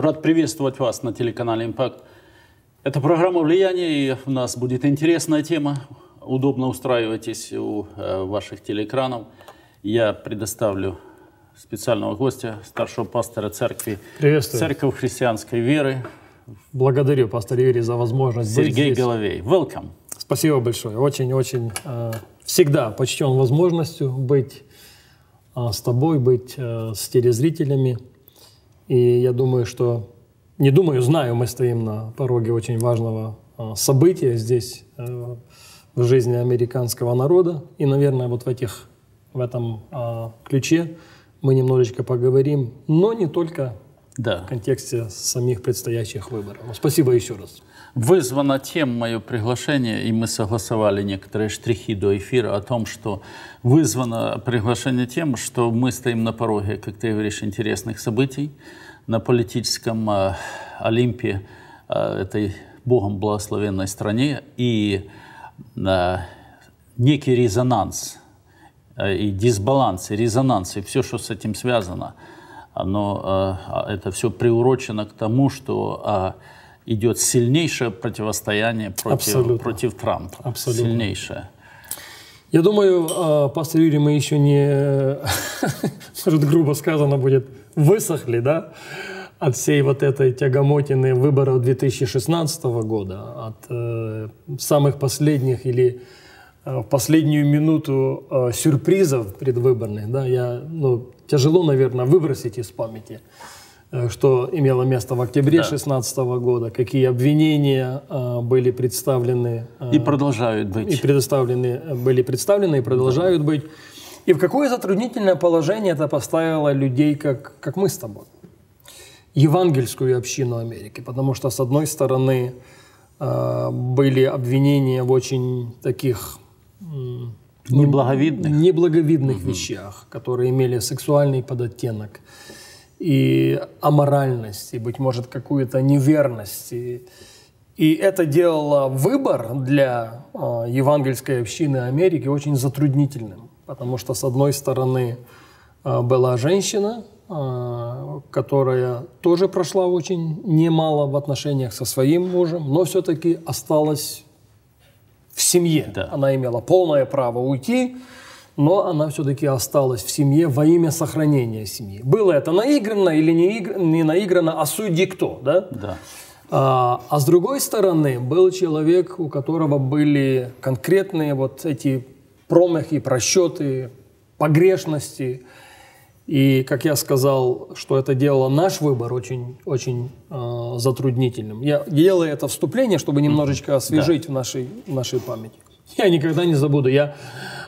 Рад приветствовать вас на телеканале «Импакт». Это программа «Влияние», и у нас будет интересная тема. Удобно устраивайтесь у ваших телеэкранов. Я предоставлю специального гостя, старшего пастора церкви. Приветствую. Церковь христианской веры. Благодарю, пастор Юрий, за возможность Сергей быть здесь. Головей. Welcome. Спасибо большое. Очень-очень всегда почтен возможностью быть с тобой, быть с телезрителями. И я думаю, что... Не думаю, знаю, мы стоим на пороге очень важного события здесь, в жизни американского народа. И, наверное, вот в этом ключе мы немножечко поговорим, но не только в контексте самих предстоящих выборов. Спасибо еще раз. Вызвано тем мое приглашение, и мы согласовали некоторые штрихи до эфира о том, что вызвано приглашение тем, что мы стоим на пороге, как ты говоришь, интересных событий на политическом Олимпе этой Богом благословенной стране, и некий резонанс, и дисбаланс, и резонанс, и все, что с этим связано, это все приурочено к тому, что идет сильнейшее противостояние против Трампа. Абсолютно. Сильнейшее. Я думаю, пастор Юрий, мы еще не, может, грубо сказано будет, высохли, да, от всей вот этой тягомотины выборов 2016 года, от самых последних или в последнюю минуту сюрпризов предвыборных, да, тяжело, наверное, выбросить из памяти, что имело место в октябре 2016 года, какие обвинения были представлены. И продолжают быть. Были представлены и продолжают быть. И в какое затруднительное положение это поставило людей, как мы с тобой. Евангельскую общину Америки. Потому что, с одной стороны, были обвинения в очень таких неблаговидных вещах, которые имели сексуальный подоттенок, и аморальность, и, быть может, какую-то неверность. И это делало выбор для евангельской общины Америки очень затруднительным. Потому что, с одной стороны, была женщина, которая тоже прошла очень немало в отношениях со своим мужем, но все-таки осталась в семье. Да. Она имела полное право уйти, но она все-таки осталась в семье во имя сохранения семьи. Было это наигранно или не наигранно, а судьи кто, да? Да. А с другой стороны, был человек, у которого были конкретные вот эти промахи, просчеты, погрешности. И, как я сказал, что это делало наш выбор очень, очень затруднительным. Я делаю это вступление, чтобы немножечко освежить в нашей памяти. Я никогда не забуду. Я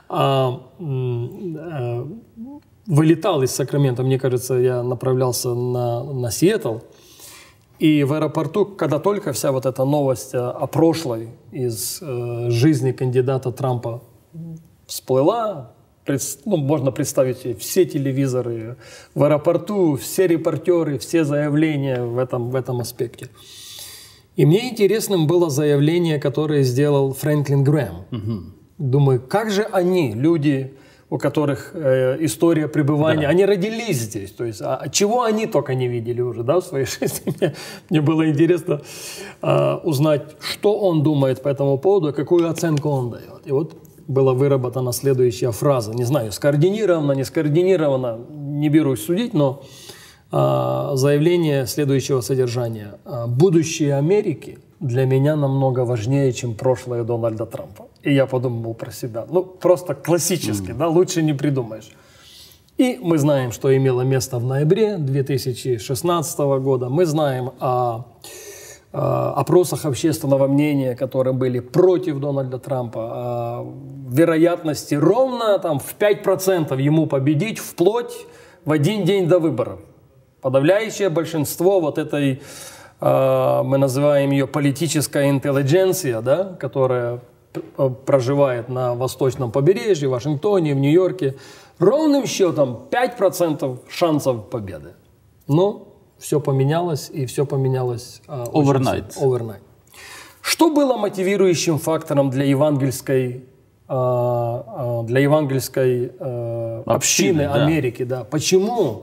вылетал из Сакрамента, мне кажется, я направлялся на Сиэтл. И в аэропорту, когда только вся вот эта новость о прошлой из жизни кандидата Трампа всплыла, можно представить себе все телевизоры в аэропорту, все репортеры, все заявления в этом аспекте. И мне интересным было заявление, которое сделал Фрэнклин Грэм. Думаю, как же они, люди, у которых история пребывания, они родились здесь, то есть чего они только не видели уже, да, в своей жизни. Мне было интересно узнать, что он думает по этому поводу, какую оценку он дает. И вот была выработана следующая фраза. Не знаю, скоординировано, не скоординировано, не берусь судить, но заявление следующего содержания. Будущее Америки для меня намного важнее, чем прошлое Дональда Трампа. И я подумал про себя. Просто классически, да, лучше не придумаешь. И мы знаем, что имело место в ноябре 2016 года. Мы знаем о опросах общественного мнения, которые были против Дональда Трампа, о вероятности ровно в 5% ему победить вплоть в один день до выборов. Подавляющее большинство вот этой, мы называем ее политическая интеллигенция, да, которая проживает на восточном побережье, в Вашингтоне, в Нью-Йорке, ровным счетом 5% шансов победы. Но все поменялось, и все поменялось overnight. Что было мотивирующим фактором для евангельской общины Америки? Да? Почему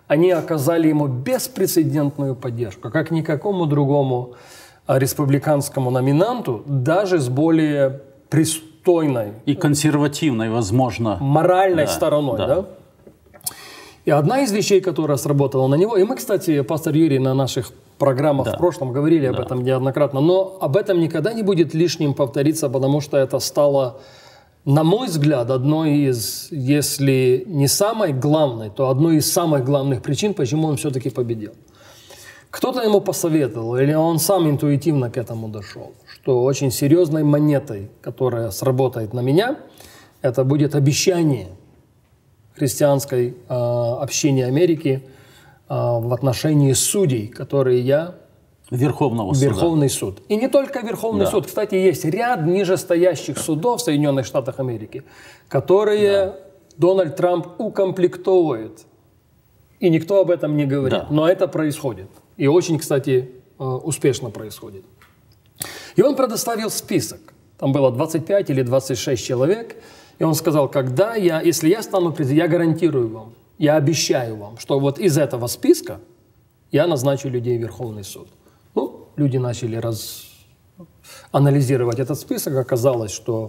они оказали ему беспрецедентную поддержку, как никакому другому республиканскому номинанту, даже с более пристойной и консервативной, возможно, моральной стороной. Да. Да? И одна из вещей, которая сработала на него, и мы, кстати, пастор Юрий, на наших программах в прошлом говорили об этом неоднократно, но об этом никогда не будет лишним повториться, потому что это стало, на мой взгляд, одной из, если не самой главной, то одной из самых главных причин, почему он все-таки победил. Кто-то ему посоветовал, или он сам интуитивно к этому дошел, что очень серьезной монетой, которая сработает на меня, это будет обещание христианской общины Америки в отношении судей, которые я... Верховный суд. И не только Верховный суд. Кстати, есть ряд нижестоящих судов в Соединенных Штатах Америки, которые Дональд Трамп укомплектовывает. И никто об этом не говорит. Да. Но это происходит. И очень, кстати, успешно происходит. И он предоставил список. Там было 25 или 26 человек. И он сказал, если я стану президентом, я гарантирую вам, я обещаю вам, что вот из этого списка я назначу людей в Верховный суд. Ну, люди начали анализировать этот список. Оказалось, что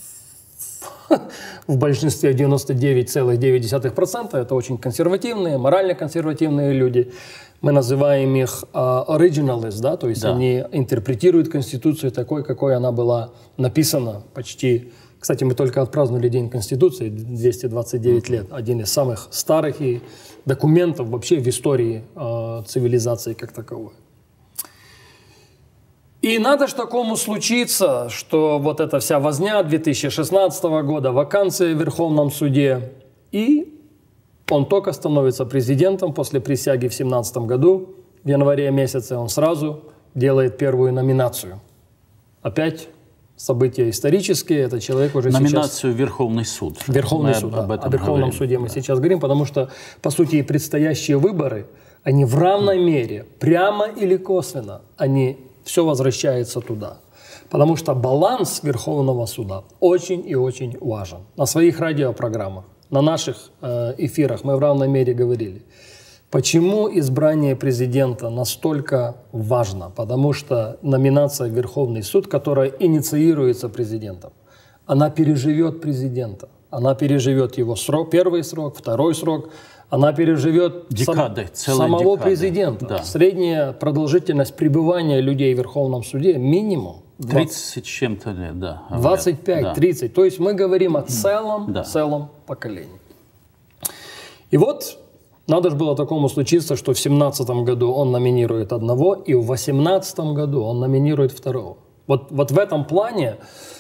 в большинстве 99,9% это очень консервативные, морально консервативные люди. Мы называем их originalists, да, то есть они интерпретируют Конституцию такой, какой она была написана почти... Кстати, мы только отпраздновали День Конституции, 229 лет. Один из самых старых документов вообще в истории цивилизации как таковой. И надо ж такому случиться, что вот эта вся возня 2016 года, вакансия в Верховном суде, и он только становится президентом после присяги в 2017 году, в январе месяце он сразу делает первую номинацию. Опять события исторические, это человек уже номинацию в Верховный суд. Верховный суд, да. О Верховном суде мы сейчас говорим, потому что, по сути, и предстоящие выборы, они в равной мере, прямо или косвенно, они все возвращается туда. Потому что баланс Верховного суда очень и очень важен. На своих радиопрограммах, на наших эфирах мы в равной мере говорили, почему избрание президента настолько важно. Потому что номинация в Верховный суд, которая инициируется президентом, она переживет президента. Она переживет его срок, первый срок, второй срок. Она переживет самого президента. Да. Средняя продолжительность пребывания людей в Верховном суде минимум 30 чем-то лет, да. 25-30. Да. То есть мы говорим о целом поколении. И вот надо же было такому случиться, что в 2017 году он номинирует одного, и в 2018 году он номинирует второго. Вот в этом плане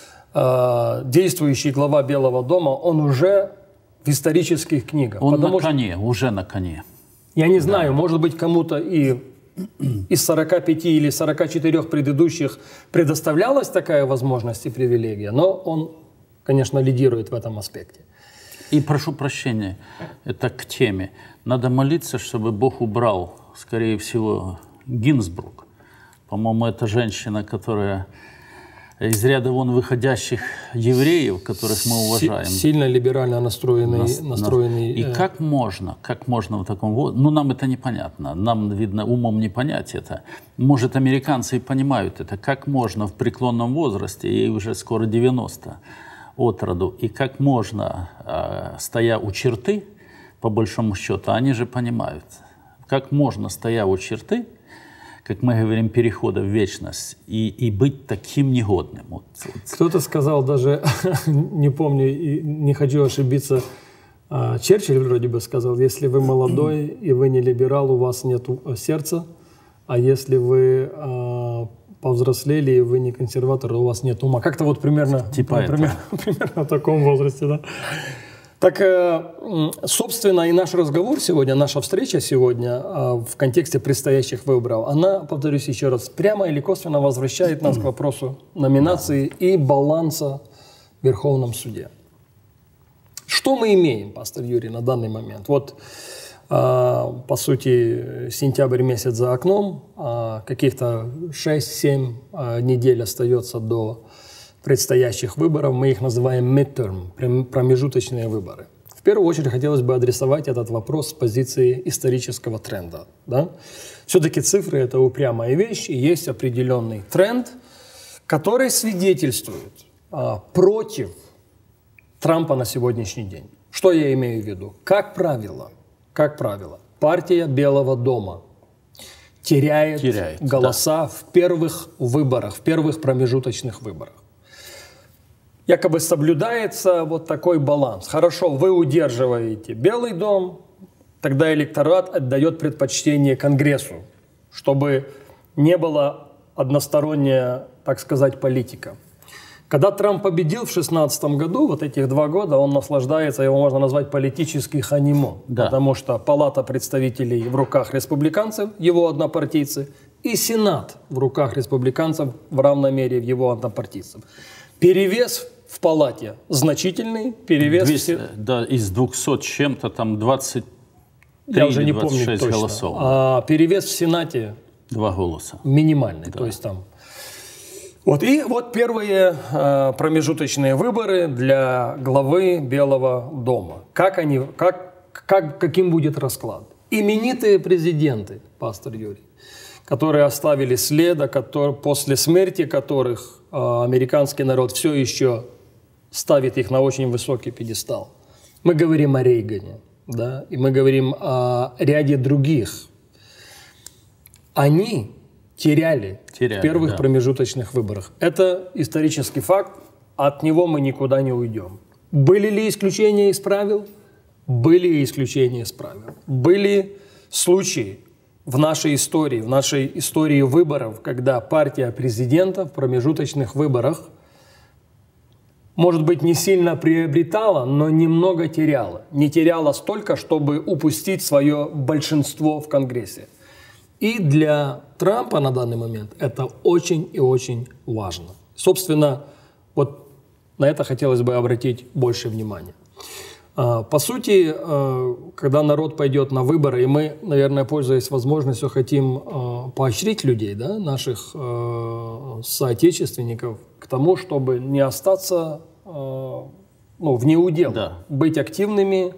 действующий глава Белого дома, он уже в исторических книгах. Он на коне, уже на коне. Я не знаю, может быть, кому-то и из 45 или 44 предыдущих предоставлялась такая возможность и привилегия, но он, конечно, лидирует в этом аспекте. И прошу прощения, это к теме. Надо молиться, чтобы Бог убрал, скорее всего, Гинзбург. По-моему, это женщина, которая... из ряда вон выходящих евреев, которых мы уважаем. Сильно либерально настроенный. И как можно в таком возрасте, нам это непонятно, нам, видно, умом не понять это. Может, американцы и понимают это, как можно в преклонном возрасте, ей уже скоро 90 от роду, и как можно, стоя у черты, по большому счету, они же понимают, как можно, стоя у черты, как мы говорим, перехода в вечность, и быть таким негодным. Кто-то сказал даже, не помню, не хочу ошибиться, Черчилль вроде бы сказал, если вы молодой и вы не либерал, у вас нет сердца, а если вы повзрослели и вы не консерватор, у вас нет ума. Как-то вот примерно в таком возрасте, да. Так, собственно, и наш разговор сегодня, наша встреча сегодня в контексте предстоящих выборов, она, повторюсь еще раз, прямо или косвенно возвращает нас к вопросу номинации и баланса в Верховном суде. Что мы имеем, пастор Юрий, на данный момент? Вот, по сути, сентябрь месяц за окном, каких-то 6-7 недель остается до предстоящих выборов. Мы их называем midterm, промежуточные выборы. В первую очередь хотелось бы адресовать этот вопрос с позиции исторического тренда. Да? Все-таки цифры – это упрямая вещь, и есть определенный тренд, который свидетельствует против Трампа на сегодняшний день. Что я имею в виду? Как правило, партия Белого дома теряет голоса в первых выборах, в первых промежуточных выборах. Якобы соблюдается вот такой баланс. Хорошо, вы удерживаете Белый дом, тогда электорат отдает предпочтение Конгрессу, чтобы не была односторонняя, так сказать, политика. Когда Трамп победил в 2016 году, вот этих 2 года, он наслаждается, его можно назвать политический ханимон, потому что Палата представителей в руках республиканцев, его однопартийцы, и Сенат в руках республиканцев в равной мере его однопартийцев. Перевес в Палате значительный, перевес... 200, да, из 200 с чем-то, там 23 я уже не помню точно. Голосов. А перевес в Сенате... 2 голоса. Минимальный, то есть там... Вот, и вот первые промежуточные выборы для главы Белого дома. Каким будет расклад? Именитые президенты, пастор Юрий, которые оставили след, после смерти которых американский народ все еще ставит их на очень высокий пьедестал. Мы говорим о Рейгане, да, и мы говорим о ряде других. Они теряли в первых промежуточных выборах. Это исторический факт, от него мы никуда не уйдем. Были ли исключения из правил? Были исключения из правил. Были случаи в нашей истории выборов, когда партия президента в промежуточных выборах, может быть, не сильно приобретала, но немного теряла. Не теряла столько, чтобы упустить свое большинство в Конгрессе. И для Трампа на данный момент это очень и очень важно. Собственно, вот на это хотелось бы обратить больше внимания. По сути, когда народ пойдет на выборы, и мы, наверное, пользуясь возможностью, хотим поощрить людей, да, наших соотечественников, к тому, чтобы не остаться в неудел, быть активными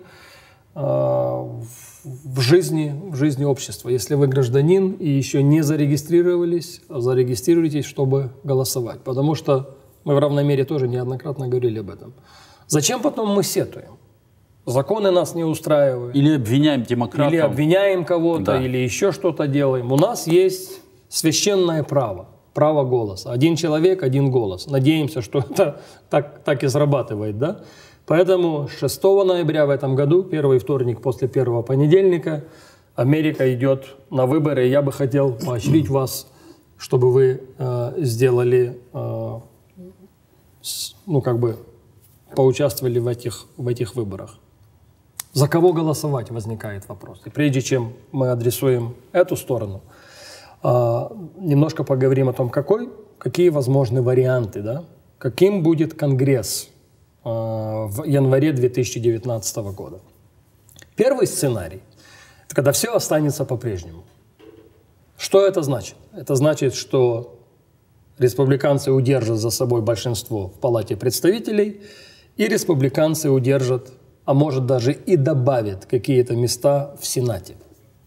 в жизни общества. Если вы гражданин и еще не зарегистрировались, зарегистрируйтесь, чтобы голосовать. Потому что мы в равной мере тоже неоднократно говорили об этом. Зачем потом мы сетуем? Законы нас не устраивают. Или обвиняем демократов. Или обвиняем кого-то, или еще что-то делаем. У нас есть священное право. Право голоса. 1 человек, 1 голос. Надеемся, что это так и срабатывает, да? Поэтому 6 ноября в этом году, первый вторник после первого понедельника, Америка идет на выборы. Я бы хотел поощрить вас, чтобы вы сделали, поучаствовали в этих выборах. За кого голосовать, возникает вопрос. И прежде чем мы адресуем эту сторону, немножко поговорим о том, какие возможны варианты, да? Каким будет Конгресс в январе 2019 года. Первый сценарий – это когда все останется по-прежнему. Что это значит? Это значит, что республиканцы удержат за собой большинство в Палате представителей, и республиканцы удержат, а может даже и добавят какие-то места в Сенате.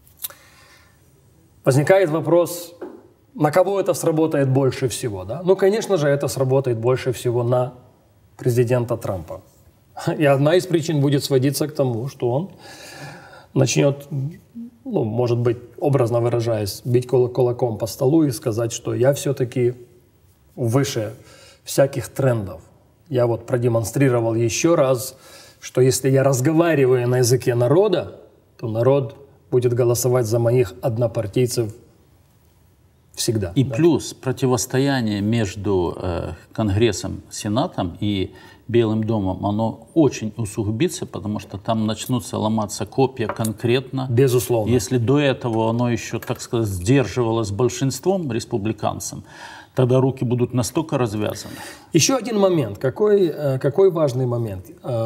Возникает вопрос, на кого это сработает больше всего? Да? Ну, конечно же, это сработает больше всего на президента Трампа. И одна из причин будет сводиться к тому, что он начнет, может быть, образно выражаясь, бить кулаком по столу и сказать, что я все-таки выше всяких трендов. Я вот продемонстрировал еще раз, что если я разговариваю на языке народа, то народ будет голосовать за моих однопартийцев всегда. И плюс противостояние между Конгрессом, Сенатом и Белым домом, оно очень усугубится, потому что там начнутся ломаться копья конкретно. Безусловно. Если до этого оно еще, так сказать, сдерживалось большинством республиканцам, тогда руки будут настолько развязаны. Еще один момент. Какой важный момент?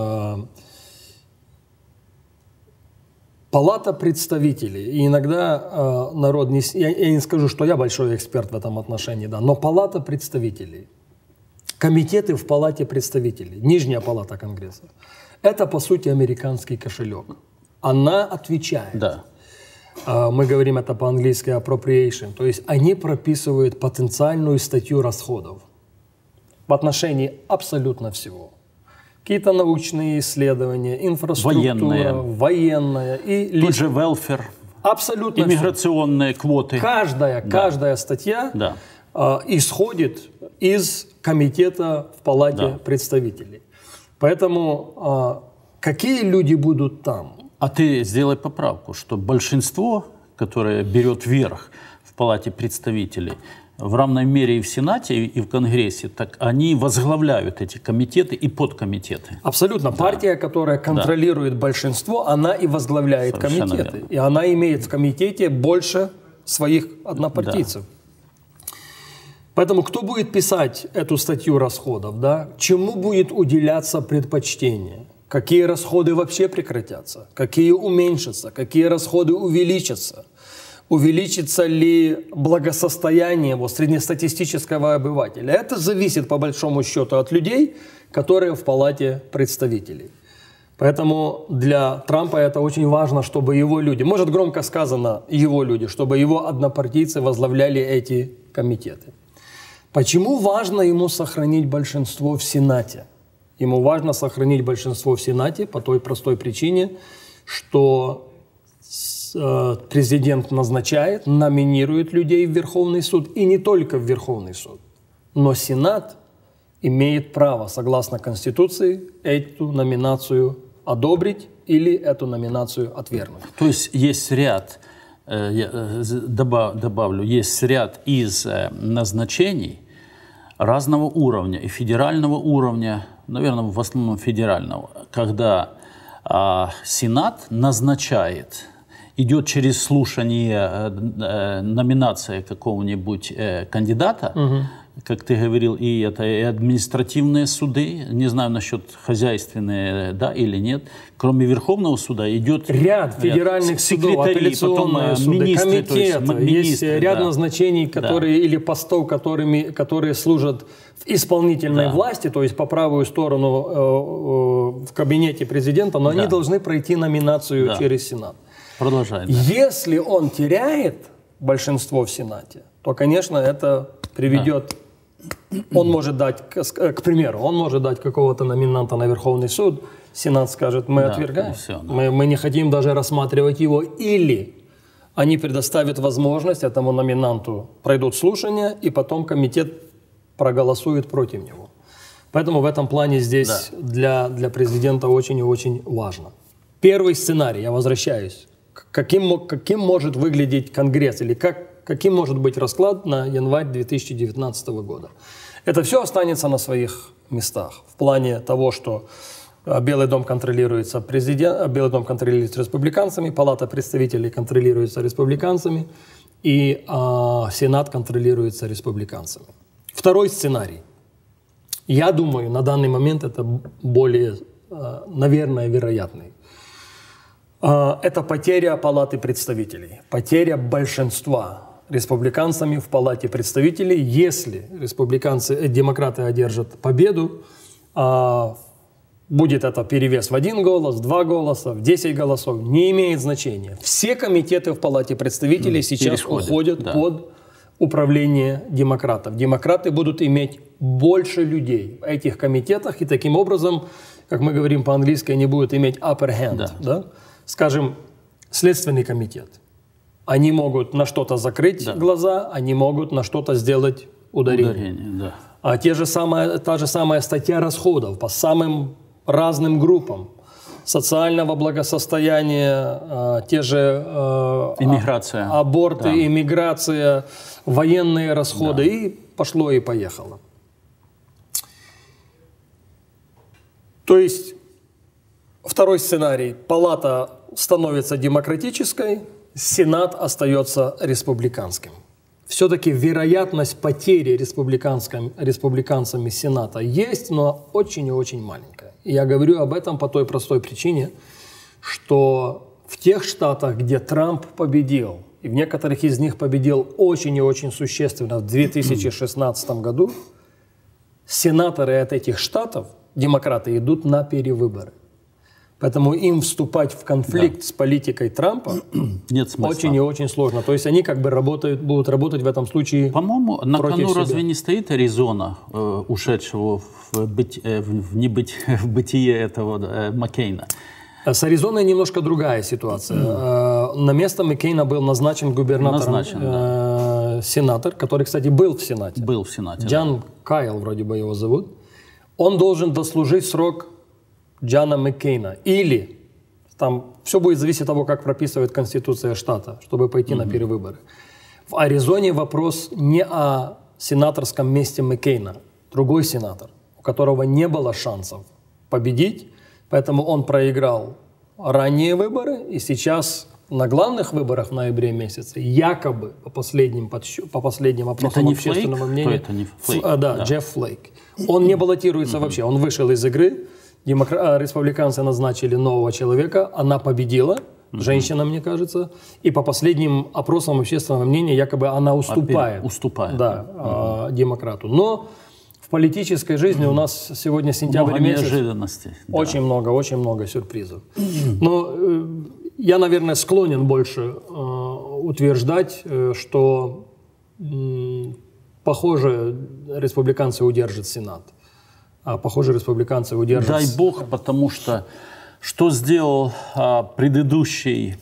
Палата представителей, и иногда народ, я не скажу, что я большой эксперт в этом отношении, да, но Палата представителей, комитеты в Палате представителей, Нижняя палата Конгресса, это, по сути, американский кошелек. Она отвечает. Да. Мы говорим это по-английски appropriation. То есть они прописывают потенциальную статью расходов в отношении абсолютно всего. Какие-то научные исследования, инфраструктура, военная и Тут же welfare, абсолютно иммиграционные квоты. Каждая статья исходит из комитета в Палате представителей. Поэтому какие люди будут там? А ты сделай поправку, что большинство, которое берет верх в Палате представителей, в равной мере и в Сенате, и в Конгрессе, так они возглавляют эти комитеты и подкомитеты. Абсолютно. Да. Партия, которая контролирует большинство, она и возглавляет комитеты. Верно. И она имеет в комитете больше своих однопартийцев. Да. Поэтому кто будет писать эту статью расходов? Да? Чему будет уделяться предпочтение? Какие расходы вообще прекратятся? Какие уменьшатся? Какие расходы увеличатся? Увеличится ли благосостояние среднестатистического обывателя? Это зависит, по большому счету, от людей, которые в Палате представителей. Поэтому для Трампа это очень важно, чтобы его люди, может громко сказано его люди, чтобы его однопартийцы возглавляли эти комитеты. Почему важно ему сохранить большинство в Сенате? Ему важно сохранить большинство в Сенате по той простой причине, что президент назначает, номинирует людей в Верховный суд, и не только в Верховный суд. Но Сенат имеет право, согласно Конституции, эту номинацию одобрить или эту номинацию отвергнуть. То есть есть ряд, я добавлю, есть ряд из назначений разного уровня, и федерального уровня, наверное, в основном федерального, когда Сенат назначает, идет через слушание, номинация какого-нибудь кандидата, как ты говорил, и это и административные суды, не знаю насчет хозяйственные, да или нет, кроме Верховного суда идет ряд федеральных судов, апелляционные суды, комитеты, есть ряд назначений, которые, или постов, которые служат в исполнительной власти, то есть по правую сторону в кабинете президента, но они должны пройти номинацию через Сенат. Продолжай. Да. Если он теряет большинство в Сенате, то, конечно, это приведет... Он может дать, к примеру, он может дать какого-то номинанта на Верховный суд, Сенат скажет, мы отвергаем, мы не хотим даже рассматривать его, или они предоставят возможность этому номинанту, пройдут слушания, и потом комитет проголосует против него. Поэтому в этом плане здесь для президента очень и очень важно. Первый сценарий, я возвращаюсь, каким может выглядеть Конгресс, или каким может быть расклад на январь 2019 года. Это все останется на своих местах. В плане того, что Белый дом контролируется Белый дом контролируется республиканцами, Палата представителей контролируется республиканцами, и Сенат контролируется республиканцами. Второй сценарий. Я думаю, на данный момент это более, наверное, вероятный. Это потеря Палаты представителей, потеря большинства республиканцами в Палате представителей. Если демократы одержат победу, будет это перевес в 1 голос, в 2 голоса, в 10 голосов, не имеет значения. Все комитеты в Палате представителей сейчас уходят под управление демократов. Демократы будут иметь больше людей в этих комитетах, и таким образом, как мы говорим по-английски, они будут иметь upper hand. Да? Скажем, Следственный комитет. Они могут на что-то закрыть глаза, они могут на что-то сделать ударение. А та же самая статья расходов по самым разным группам. Социального благосостояния, те же иммиграция. Аборты, иммиграция, военные расходы. И пошло и поехало. То есть второй сценарий. Палата становится демократической, Сенат остается республиканским. Все-таки вероятность потери республиканцами Сената есть, но очень и очень маленькая. И я говорю об этом по той простой причине, что в тех штатах, где Трамп победил, и в некоторых из них победил очень и очень существенно в 2016 году, сенаторы от этих штатов, демократы, идут на перевыборы. Поэтому им вступать в конфликт с политикой Трампа нет смысла. Очень и очень сложно. То есть они как бы будут работать в этом случае. По-моему, на кону себя. разве не стоит Аризона, ушедшего в бытие этого Маккейна? С Аризоной немножко другая ситуация. На место Маккейна был назначен губернатором сенатор, который, кстати, был в Сенате. Был в Сенате. Джан Кайл, вроде бы его зовут. Он должен дослужить срок Джона Маккейна. Или, там все будет зависеть от того, как прописывает Конституция штата, чтобы пойти на перевыборы. В Аризоне вопрос не о сенаторском месте Маккейна. Другой сенатор, у которого не было шансов победить, поэтому он проиграл ранние выборы, и сейчас на главных выборах в ноябре месяце, якобы, по последним опросам общественного мнения... Это не Флейк? Да, Джефф Флейк. Он не баллотируется вообще, он вышел из игры. Республиканцы назначили нового человека, она победила, женщина, мне кажется, и по последним опросам общественного мнения якобы она уступает. Да, демократу. Но в политической жизни у нас сегодня сентябрь месяц. Неожиданностей. Очень много сюрпризов. Но я, наверное, склонен больше утверждать, что, похоже, республиканцы удержат Сенат. Похоже, республиканцы удержат. Дай бог, потому что сделал предыдущий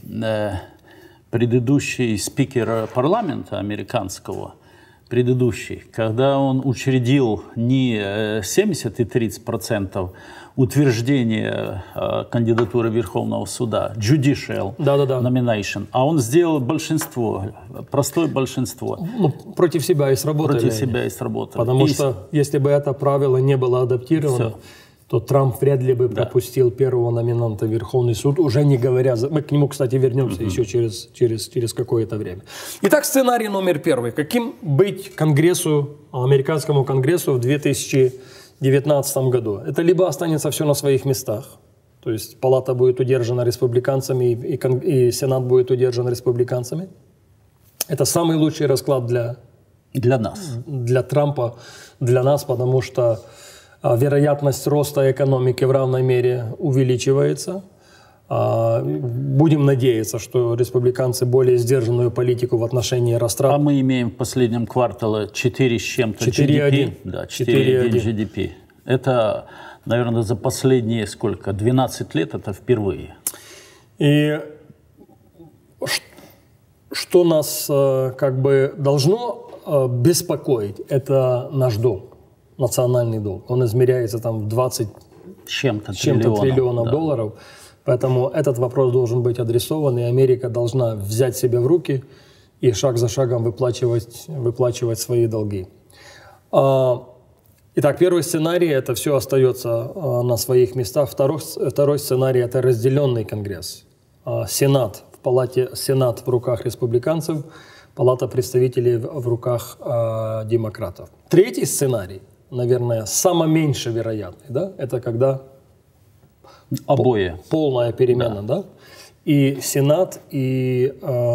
спикер парламента американского, когда он учредил не 70 и 30% утверждения кандидатуры Верховного суда, judicial nomination, а он сделал большинство, простое большинство. Ну, против себя и сработали. Потому что если бы это правило не было адаптировано, то Трамп вряд ли бы пропустил первого номинанта в Верховный суд, уже не говоря... Мы к нему, кстати, вернемся еще через какое-то время. Итак, сценарий номер первый. Каким быть американскому конгрессу в 2019 году? Это либо останется все на своих местах, то есть палата будет удержана республиканцами и Сенат будет удержан республиканцами. Это самый лучший расклад для нас. Для Трампа, для нас, потому что вероятность роста экономики в равной мере увеличивается. Будем надеяться, что республиканцы более сдержанную политику в отношении растрат. А мы имеем в последнем квартале 4 с чем-то GDP. Да, 4,1 GDP. Это, наверное, за последние 12 лет это впервые. И что нас как бы должно беспокоить, это наш долг. Национальный долг. Он измеряется там в 20 с чем-то триллионов долларов. Поэтому этот вопрос должен быть адресован, и Америка должна взять себя в руки и шаг за шагом выплачивать свои долги. Итак, первый сценарий – это все остается на своих местах. Второй сценарий – это разделенный Конгресс. Сенат в руках республиканцев, Палата представителей в руках демократов. Третий сценарий, наверное, самый меньше вероятный, да? Это когда полная перемена, да? И Сенат, и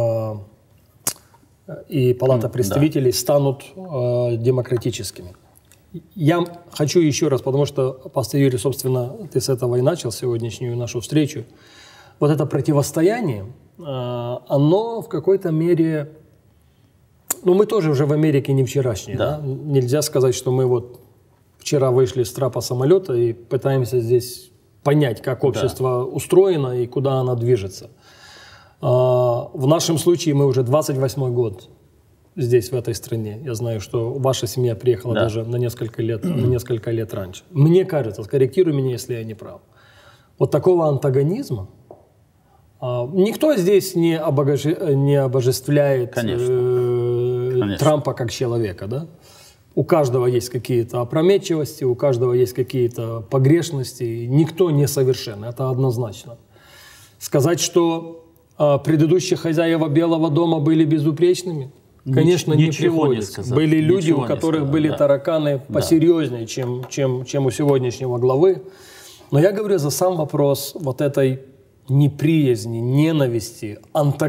Палата представителей станут демократическими. Я хочу еще раз, потому что, пастор Юрий, собственно, ты с этого и начал сегодняшнюю нашу встречу. Вот это противостояние, оно в какой-то мере... мы тоже уже в Америке не вчерашние. Да. Да? Нельзя сказать, что мы вот вчера вышли с трапа самолета и пытаемся здесь понять, как общество устроено и куда оно движется. В нашем случае мы уже 28-й год здесь, в этой стране. Я знаю, что ваша семья приехала даже на несколько лет раньше. Мне кажется, скорректируй меня, если я не прав. Вот такого антагонизма никто здесь не обожествляет Трампа как человека, да? У каждого есть какие-то опрометчивости, у каждого есть какие-то погрешности. Никто не совершен, это однозначно. Сказать, что предыдущие хозяева Белого дома были безупречными, конечно, не приходится. Были люди, у которых были тараканы посерьезнее, чем у сегодняшнего главы. Но я говорю за сам вопрос вот этой неприязни, ненависти,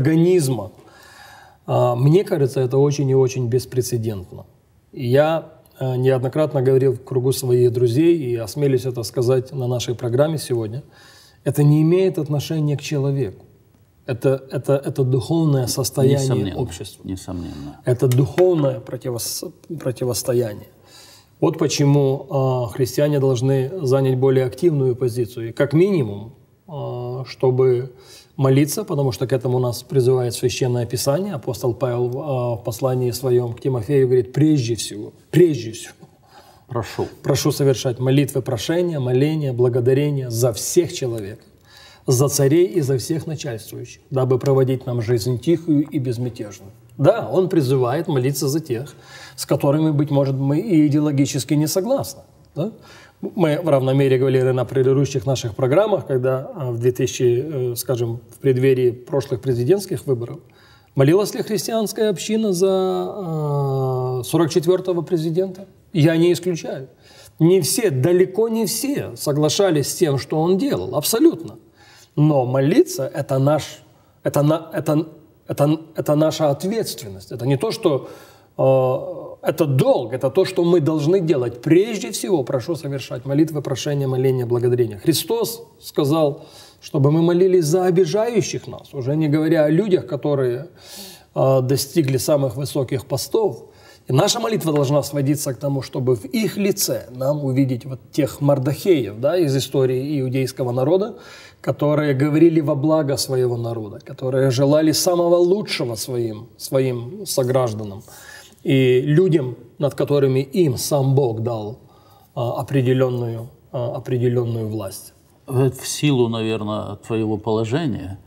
антагонизма. Мне кажется, это очень и очень беспрецедентно. И я неоднократно говорил в кругу своих друзей, и осмелюсь это сказать на нашей программе сегодня, это не имеет отношения к человеку. Это духовное состояние общества. Несомненно. Это духовное противостояние. Вот почему христиане должны занять более активную позицию. И как минимум, чтобы молиться, потому что к этому нас призывает Священное Писание. Апостол Павел в послании своем к Тимофею говорит: прежде всего, прошу совершать молитвы, прошения, моления, благодарения за всех человеков, за царей и за всех начальствующих, дабы проводить нам жизнь тихую и безмятежную. Да, он призывает молиться за тех, с которыми, быть может, мы и идеологически не согласны. Да? Мы в равной мере говорили на предыдущих наших программах, когда в в преддверии прошлых президентских выборов, молилась ли христианская община за 44-го президента? Я не исключаю. Не все, далеко не все соглашались с тем, что он делал, абсолютно. Но молиться – это наша ответственность. Это не то, что это долг, это то, что мы должны делать. Прежде всего, прошу совершать молитвы, прошения, моления, благодарения. Христос сказал, чтобы мы молились за обижающих нас, уже не говоря о людях, которые достигли самых высоких постов. И наша молитва должна сводиться к тому, чтобы в их лице нам увидеть вот тех Мардохеев, да, из истории иудейского народа, которые говорили во благо своего народа, которые желали самого лучшего своим согражданам и людям, над которыми им сам Бог дал определенную власть. В силу, наверное, твоего положения,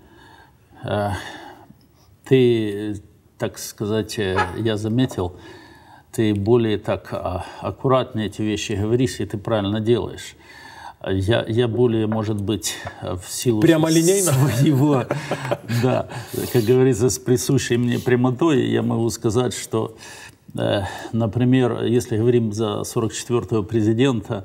ты, так сказать, я заметил, ты более так аккуратнее эти вещи говоришь, и ты правильно делаешь. Я более, может быть, в силу своего, да, как говорится, с присущей мне прямотой, я могу сказать, что, например, если говорим за 44-го президента,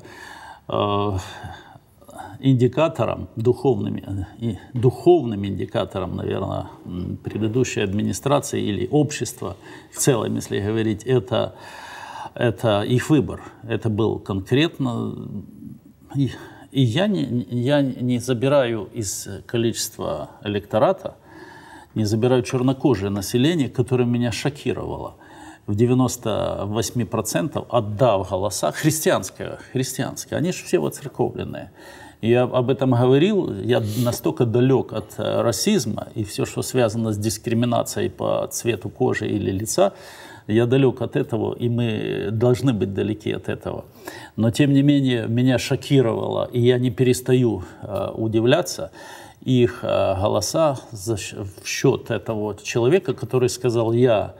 индикатором, духовным индикатором, наверное, предыдущей администрации или общества в целом, если говорить, это их выбор. Это был конкретно... И я не забираю из количества электората, не забираю чернокожее население, которое меня шокировало. В 98% отдав голоса, христианское, они же все воцерковленные. Я об этом говорил, я настолько далек от расизма и все, что связано с дискриминацией по цвету кожи или лица, я далек от этого, и мы должны быть далеки от этого. Но, тем не менее, меня шокировало, и я не перестаю удивляться, их голоса в счет этого человека, который сказал: я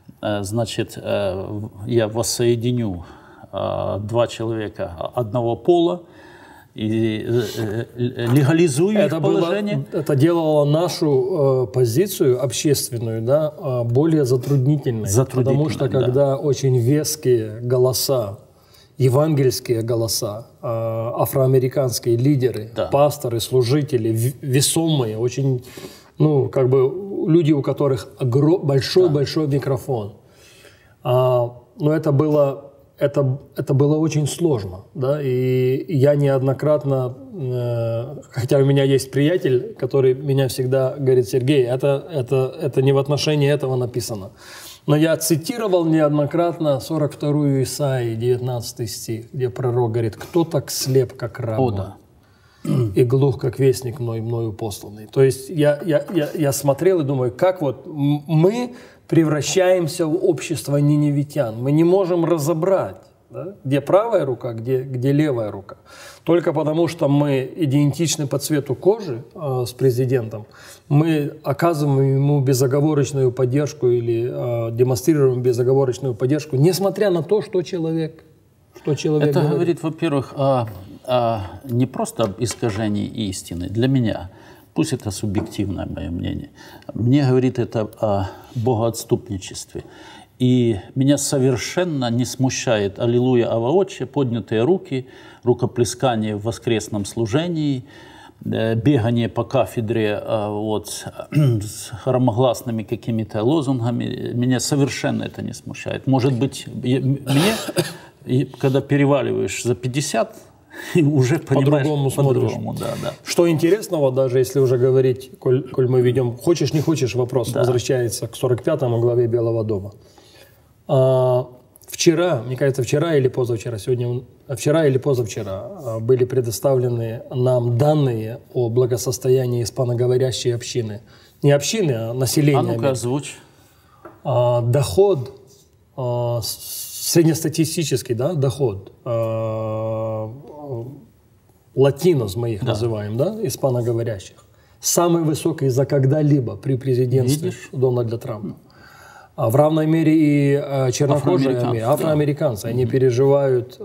воссоединю два человека одного пола, и легализую их положение. Это делало нашу позицию общественную, да, более затруднительной. Потому что когда очень веские голоса, евангельские голоса, афроамериканские лидеры, пасторы, служители, весомые, очень, люди, у которых большой микрофон. Но это было очень сложно, да, и я неоднократно, хотя у меня есть приятель, который меня всегда говорит: Сергей, это не в отношении этого написано, но я цитировал неоднократно 42-ю Исаии, 19 стих, где пророк говорит: кто так слеп, как раб мой, и глух, как вестник мною посланный. То есть я смотрел и думаю, как вот мы превращаемся в общество ниневитян. Мы не можем разобрать, да, где правая рука, где левая рука. Только потому, что мы идентичны по цвету кожи с президентом, мы оказываем ему безоговорочную поддержку или демонстрируем безоговорочную поддержку, несмотря на то, что человек говорит. Это говорит, во-первых, не просто об искажении истины для меня. Пусть это субъективное мое мнение. Мне говорит это о богоотступничестве. И меня совершенно не смущает «Аллилуйя, Ава Отче», поднятые руки, рукоплескание в воскресном служении, бегание по кафедре с громогласными какими-то лозунгами. Меня совершенно это не смущает. Может быть, мне И когда переваливаешь за 50, уже понимаешь по-другому смотришь. Да. Что интересного, даже если уже говорить, коль мы ведем, хочешь не хочешь, вопрос возвращается к 45-му главе Белого дома. Вчера, мне кажется, вчера или позавчера были предоставлены нам данные о благосостоянии испаноговорящей общины. Не общины, а населения. А ну-ка, озвучь. Доход, среднестатистический доход латинос, мы их называем, испаноговорящих, самый высокий за когда-либо при президентстве Дональда Трампа. В равной мере и чернокожие, афроамериканцы, они переживают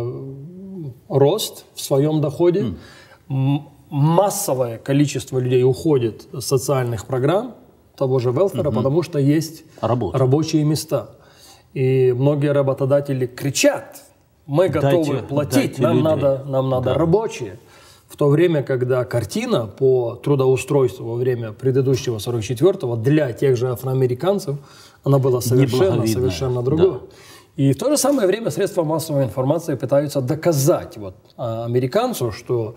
рост в своем доходе. Массовое количество людей уходит с социальных программ, того же велфера, потому что есть рабочие места. И многие работодатели кричат: мы готовы платить, нам надо рабочие. В то время, когда картина по трудоустройству во время предыдущего 44-го для тех же афроамериканцев, она была совершенно другой. Да. И в то же самое время средства массовой информации пытаются доказать американцу, что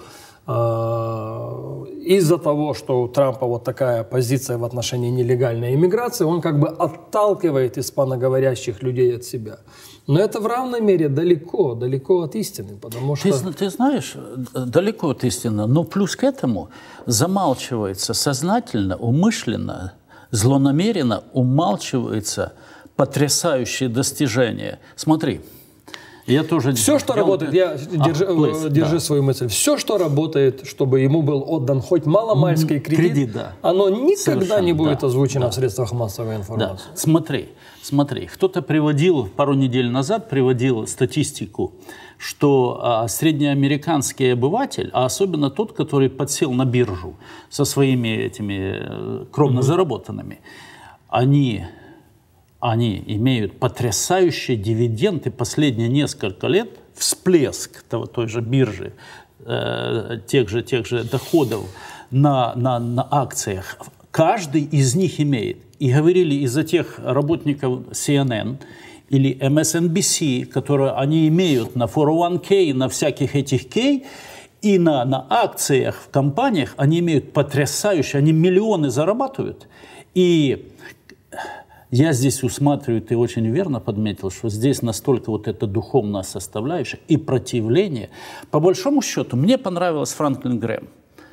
из-за того, что у Трампа вот такая позиция в отношении нелегальной иммиграции, он как бы отталкивает испаноговорящих людей от себя. Но это в равной мере далеко от истины, потому что... Ты знаешь, далеко от истины, но плюс к этому замалчивается сознательно, умышленно, злонамеренно умалчивается потрясающие достижения. Смотри, я тоже... Все, что работает, держи свою мысль, все, что работает, чтобы ему был отдан хоть маломальский кредит, оно никогда не будет озвучено в средствах массовой информации. Да. Смотри, кто-то пару недель назад приводил статистику, что среднеамериканский обыватель, а особенно тот, который подсел на биржу со своими этими кровно заработанными, они имеют потрясающие дивиденды последние несколько лет, всплеск той же биржи, тех же доходов на акциях. Каждый из них имеет. И говорили из-за тех работников CNN или MSNBC, которые они имеют на 401k, на всяких этих K, и на акциях в компаниях они имеют потрясающие, они миллионы зарабатывают. И я здесь усматриваю, ты очень верно подметил, что здесь настолько вот эта духовная составляющая и противление. По большому счету, мне понравился Франклин Грэм.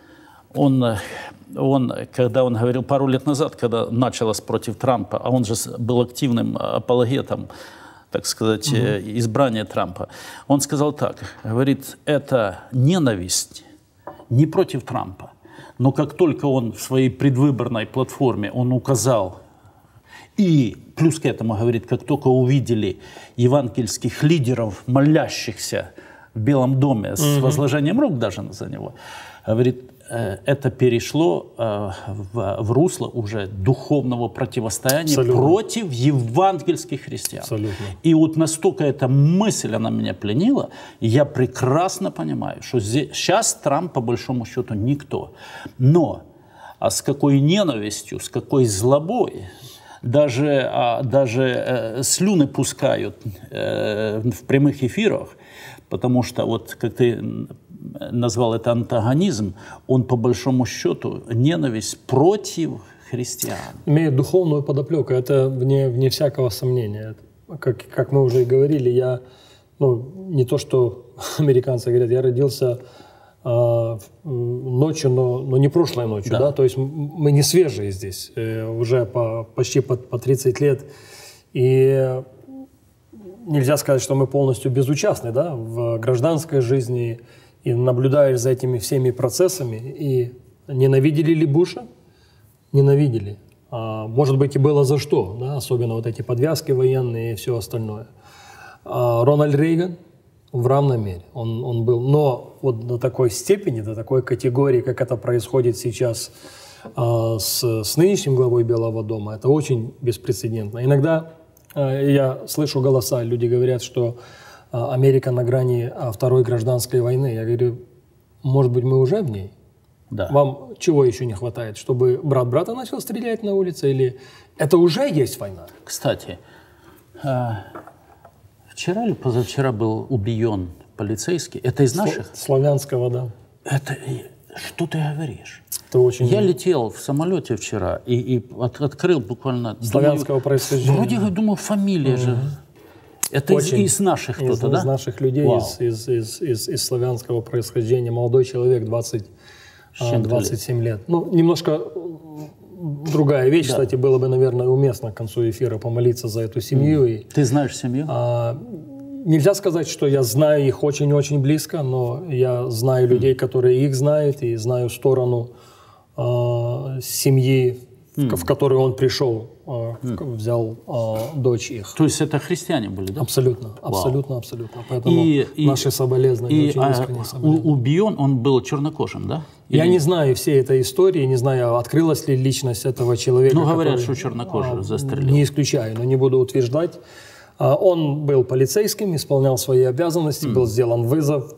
Когда он говорил пару лет назад, когда началось против Трампа, а он же был активным апологетом, так сказать, избрания Трампа, он сказал так, говорит, это ненависть не против Трампа, но как только он в своей предвыборной платформе он указал, и плюс к этому, говорит, как только увидели евангельских лидеров, молящихся в Белом доме с возложением рук даже за него, говорит, это перешло в русло уже духовного противостояния против евангельских христиан. Абсолютно. И вот настолько эта мысль, она меня пленила, и я прекрасно понимаю, что сейчас Трамп по большому счету никто. Но с какой ненавистью, с какой злобой, даже слюны пускают в прямых эфирах, потому что, вот как ты назвал это антагонизм, он по большому счету ненависть против христиан. Имеет духовную подоплеку, это вне всякого сомнения. Как мы уже и говорили, не то, что американцы говорят, я родился ночью, но не прошлой ночью, да? То есть мы не свежие здесь, уже почти по 30 лет, и нельзя сказать, что мы полностью безучастны, в гражданской жизни, и наблюдаешь за этими всеми процессами. И ненавидели ли Буша? Ненавидели. Может быть, и было за что, особенно вот эти подвязки военные и все остальное. Рональд Рейган в равной мере. Он был, но вот до такой степени, до такой категории, как это происходит сейчас с нынешним главой Белого дома, это очень беспрецедентно. Иногда я слышу голоса, люди говорят, что Америка на грани второй гражданской войны. Я говорю, может быть, мы уже в ней? Да. Вам чего еще не хватает? Чтобы брат брата начал стрелять на улице? Или это уже есть война? Кстати, вчера или позавчера был убиен полицейский. Это из наших? Славянского, да. Это что ты говоришь? Это очень... Я летел в самолете вчера и открыл буквально... Славянского происхождения. Вроде бы думал, фамилия же. Это из наших кто-то, да? Из наших людей, из славянского происхождения. Молодой человек, 27 лет. Ну, немножко другая вещь, кстати, было бы, наверное, уместно к концу эфира помолиться за эту семью. Ты знаешь семью? Нельзя сказать, что я знаю их очень-очень близко, но я знаю людей, которые их знают, и знаю сторону семьи, в которую он пришел, взял дочь их. То есть это христиане были, да? Абсолютно. Поэтому наши соболезнования, очень искренние соболезнования. Убиен он был чернокожим, да? Я не знаю всей этой истории, не знаю, открылась ли личность этого человека. Ну, говорят, что чернокожий застрелил. Не исключаю, но не буду утверждать. Он был полицейским, исполнял свои обязанности, был сделан вызов,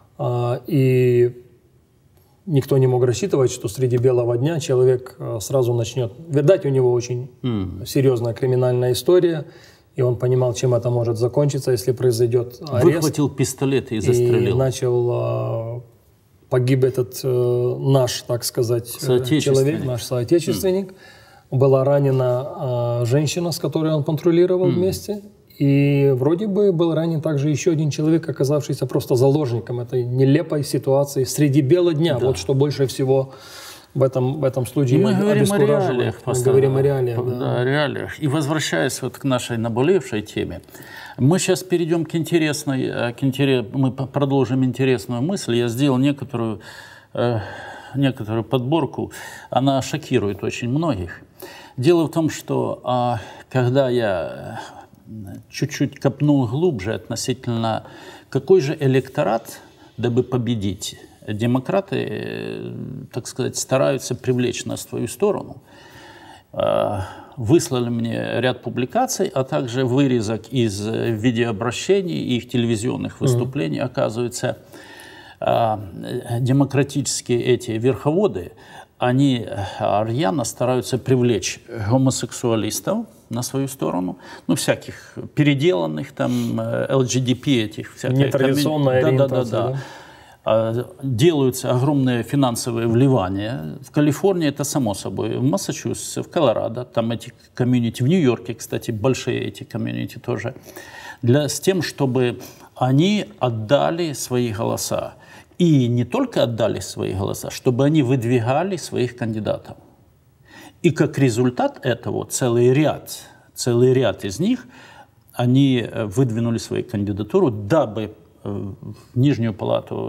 и никто не мог рассчитывать, что среди белого дня человек сразу начнет... Видать, у него очень серьезная криминальная история, и он понимал, чем это может закончиться, если произойдет арест. Выхватил пистолет и застрелил. И начал... Погиб этот наш, так сказать, человек, наш соотечественник. Была ранена женщина, с которой он патрулировал вместе. И вроде бы был ранен также еще один человек, оказавшийся просто заложником этой нелепой ситуации среди бела дня. Да. Вот что больше всего в этом случае обескураживает. Мы говорим о реалиях. Да, о реалиях. И возвращаясь вот к нашей наболевшей теме, мы сейчас перейдем к интересной, мы продолжим интересную мысль. Я сделал некоторую подборку, она шокирует очень многих. Дело в том, что когда я чуть-чуть копнул глубже относительно, какой же электорат, дабы победить, демократы, так сказать, стараются привлечь на свою сторону, выслали мне ряд публикаций, а также вырезок из видеообращений и их телевизионных выступлений. Оказывается, демократические эти верховоды, они рьяно стараются привлечь гомосексуалистов на свою сторону, ну, всяких переделанных, там, LGBT этих. Нетрадиционная ориентация. Да. Делаются огромные финансовые вливания. В Калифорнии это само собой, в Массачусетсе, в Колорадо, там эти комьюнити, в Нью-Йорке, кстати, большие эти комьюнити тоже, с тем, чтобы они отдали свои голоса. И не только отдали свои голоса, чтобы они выдвигали своих кандидатов. И как результат этого целый ряд из них, они выдвинули свою кандидатуру, дабы в Нижнюю палату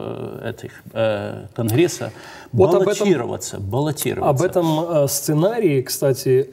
Конгресса баллотироваться. Об этом сценарии, кстати,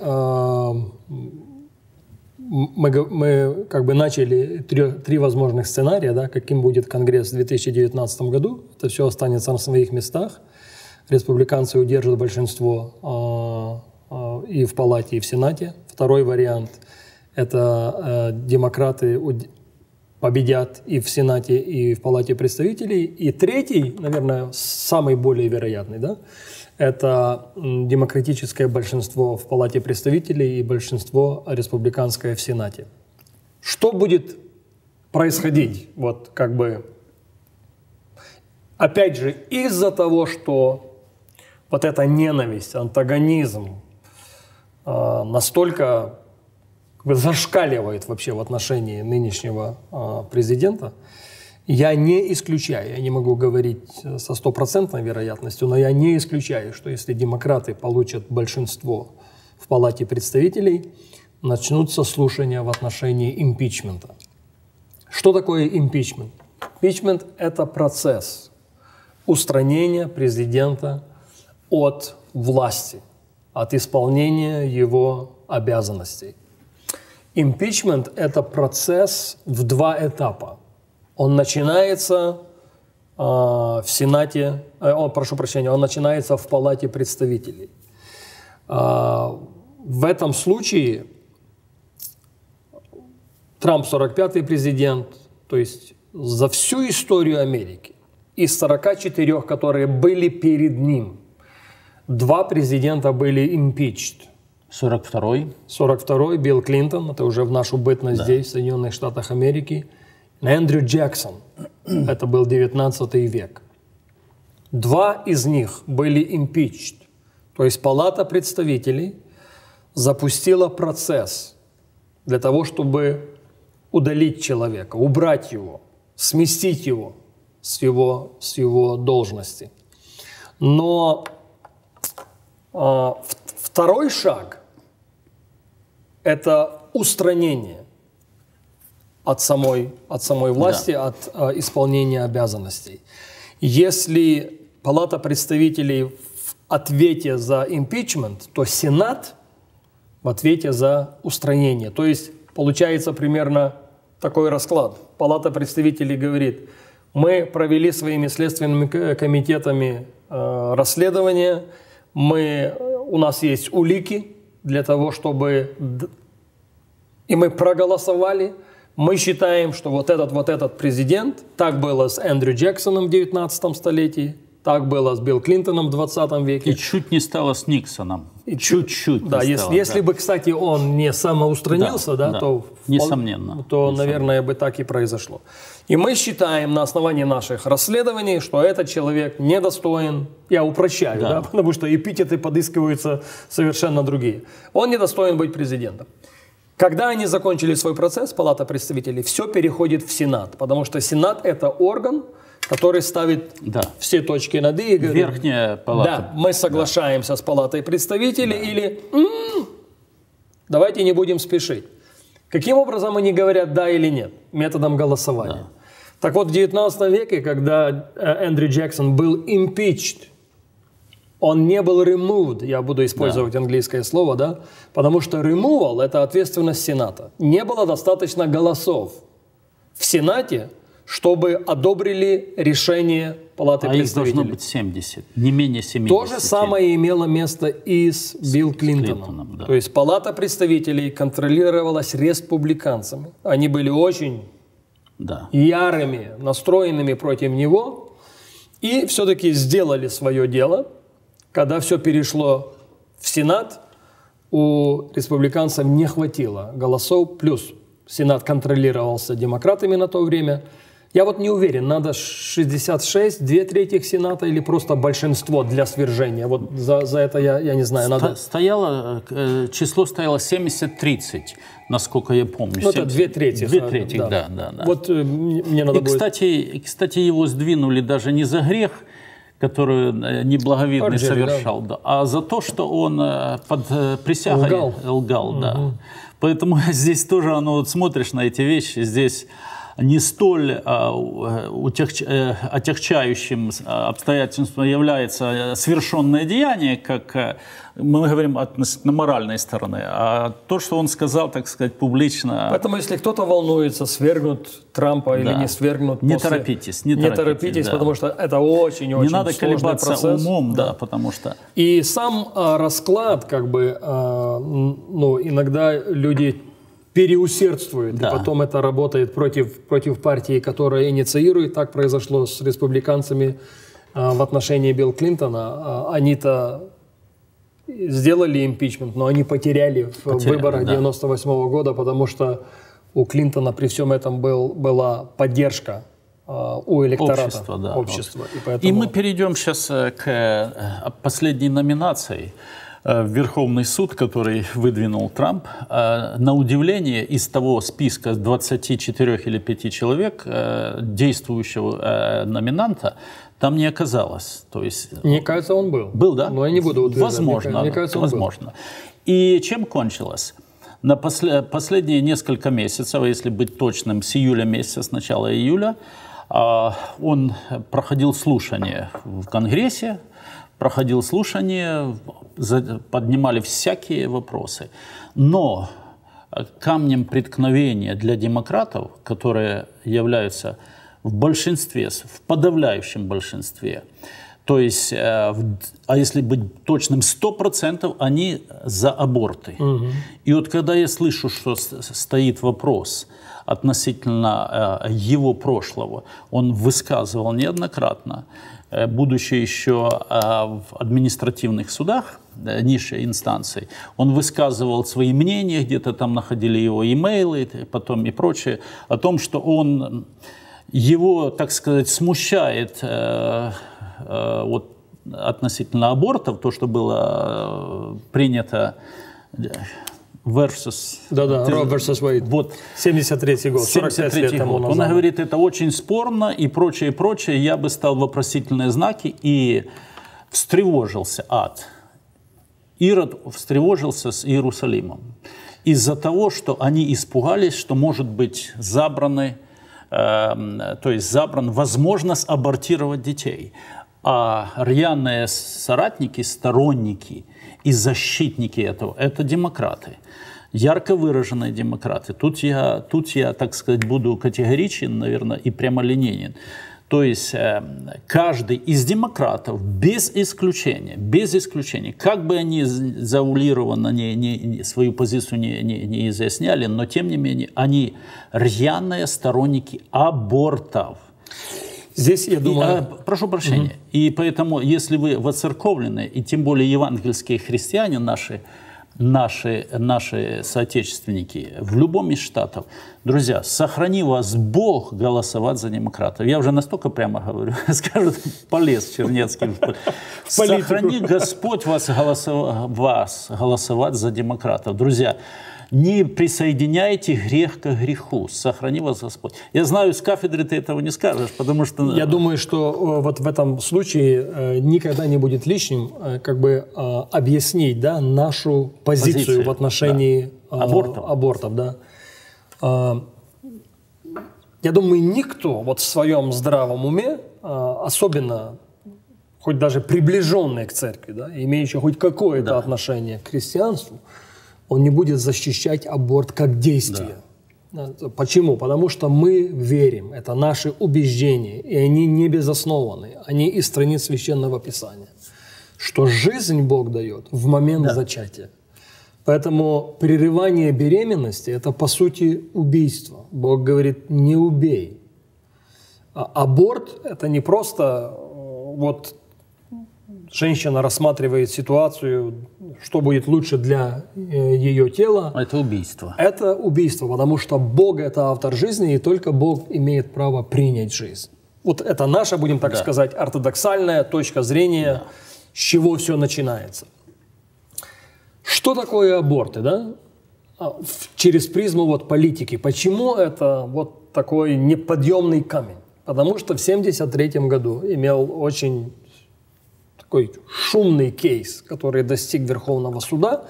мы как бы начали три возможных сценария, да, каким будет Конгресс в 2019 году. Это все останется на своих местах. Республиканцы удержат большинство и в Палате, и в Сенате. Второй вариант – это демократы победят и в Сенате, и в Палате представителей. И третий, наверное, самый более вероятный, да, это демократическое большинство в Палате представителей и большинство республиканское в Сенате. Что будет происходить? Вот как бы, опять же, из-за того, что вот эта ненависть, антагонизм настолько зашкаливает вообще в отношении нынешнего президента, я не исключаю, я не могу говорить со стопроцентной вероятностью, но я не исключаю, что если демократы получат большинство в Палате представителей, начнутся слушания в отношении импичмента. Что такое импичмент? Импичмент – это процесс устранения президента от власти, от исполнения его обязанностей. Импичмент – это процесс в два этапа. Он начинается в Сенате, он начинается в Палате представителей. В этом случае Трамп 45-й президент, то есть за всю историю Америки, из 44, которые были перед ним, 2 президента были impeached. 42-й? 42-й, Билл Клинтон, это уже в нашу бытность здесь, в Соединенных Штатах Америки, Эндрю Джексон. Это был 19 век. 2 из них были impeached. То есть Палата представителей запустила процесс для того, чтобы удалить человека, убрать его, сместить его с его должности. Но второй шаг – это устранение от самой власти, от исполнения обязанностей. Если Палата представителей в ответе за импичмент, то Сенат в ответе за устранение. То есть получается примерно такой расклад. Палата представителей говорит: мы провели своими следственными комитетами расследование, у нас есть улики для того, чтобы... И мы проголосовали. Мы считаем, что вот этот президент, так было с Эндрю Джексоном в 19 столетии, так было с Билл Клинтоном в 20 веке. И чуть не стало с Никсоном. Чуть-чуть. Да, если бы, кстати, он не самоустранился, то, несомненно, наверное, бы так и произошло. И мы считаем на основании наших расследований, что этот человек недостоин, я упрощаю, потому что эпитеты подыскиваются совершенно другие. Он недостоин быть президентом. Когда они закончили свой процесс, Палата представителей, все переходит в Сенат, потому что Сенат – это орган, который ставит все точки над «и» и говорит: Верхняя палата. Да, мы соглашаемся с Палатой представителей, или давайте не будем спешить. Каким образом они говорят «да» или «нет»? Методом голосования. Так вот, в 19 веке, когда Эндрю Джексон был impeached, он не был removed, я буду использовать английское слово, потому что removal – это ответственность Сената. Не было достаточно голосов в Сенате, чтобы одобрили решение Палаты представителей. Их должно быть 70, не менее 70. То же самое имело место и с Билл Клинтоном. То есть Палата представителей контролировалась республиканцами. Они были очень ярыми, настроенными против него, и все-таки сделали свое дело. Когда все перешло в Сенат, у республиканцев не хватило голосов, плюс Сенат контролировался демократами на то время. Я вот не уверен, надо 66, 2/3 Сената или просто большинство для свержения. Вот за это я не знаю. Число стояло 70-30, насколько я помню. Ну, это 2/3. 2/3, да. Вот мне надо будет... Кстати, его сдвинули даже не за грех, которую неблаговидный совершал, а за то, что он под присягой лгал. Поэтому здесь тоже смотришь на эти вещи, здесь не столь отягчающим обстоятельством является совершенное деяние, как мы говорим относительно моральной стороны, а то, что он сказал, так сказать, публично. Поэтому, если кто-то волнуется, свергнут Трампа или не свергнут, не торопитесь, потому что это очень-очень не надо колебаться процесс. Умом, потому что... И сам расклад, иногда люди переусердствуют, и потом это работает против партии, которая инициирует. Так произошло с республиканцами в отношении Билла Клинтона. Они-то сделали импичмент, но они потеряли в выборах 98 года, потому что у Клинтона при всем этом была поддержка у электората, общества. И мы перейдем сейчас к последней номинации в Верховный суд, который выдвинул Трамп. На удивление, из того списка 24 или 5 человек действующего номинанта там не оказалось. То есть, мне кажется, он был. Был, да? Но я не буду утверждать. Возможно. Мне кажется, он возможно. Был. И чем кончилось? На последние несколько месяцев, если быть точным, с июля месяца, с начала июля, он проходил слушание в Конгрессе, поднимали всякие вопросы. Но камнем преткновения для демократов, которые являются в большинстве, в подавляющем большинстве, То есть, а если быть точным, 100% они за аборты. И вот когда я слышу, что стоит вопрос относительно его прошлого, он высказывал неоднократно, будучи еще в административных судах, низшей инстанции, он высказывал свои мнения, где-то там находили его имейлы, потом и прочее, о том, что его, так сказать, смущает вот относительно абортов, то, что было принято versus... Да-да, Roe versus Wade. Вот. 73-й год, 45 лет тому назад. Он говорит, это очень спорно и прочее, и прочее. Я бы стал вопросительные знаки и встревожился ад. Ирод встревожился с Иерусалимом из-за того, что они испугались, что может быть забрана возможность абортировать детей. А рьяные соратники, сторонники и защитники этого – это демократы. Ярко выраженные демократы. Тут я, так сказать, буду категоричен, наверное, и прямолинеен. То есть каждый из демократов, без исключения, как бы они заулированно свою позицию не изъясняли, но тем не менее они рьяные сторонники абортов. Здесь, я думаю... прошу прощения. И поэтому, если вы воцерковленные, и тем более евангельские христиане, наши соотечественники в любом из штатов, друзья, сохрани вас Бог голосовать за демократов. Я уже настолько прямо говорю, скажут, полез Чернецкий. Сохрани Господь вас голосовать за демократов. Друзья, не присоединяйте грех к греху. Сохрани вас Господь. Я знаю, с кафедры ты этого не скажешь, потому что... Я думаю, что вот в этом случае никогда не будет лишним объяснить, да, нашу позицию в отношении абортов. Да. Я думаю, никто вот в своем здравом уме, особенно хоть даже приближенный к церкви, да, имеющий хоть какое-то отношение к христианству, он не будет защищать аборт как действие. Да. Почему? Потому что мы верим, это наши убеждения, и они не безоснованы, они из страниц Священного Писания, что жизнь Бог дает в момент зачатия. Поэтому прерывание беременности – это, по сути, убийство. Бог говорит, не убей. А аборт – это не просто вот женщина рассматривает ситуацию, что будет лучше для ее тела. Это убийство. Это убийство, потому что Бог – это автор жизни, и только Бог имеет право принять жизнь. Вот это наша, будем так сказать, ортодоксальная точка зрения, с чего все начинается. Что такое аборты, да? Через призму вот политики. Почему это вот такой неподъемный камень? Потому что в 1973 году имел очень такой шумный кейс, который достиг Верховного суда.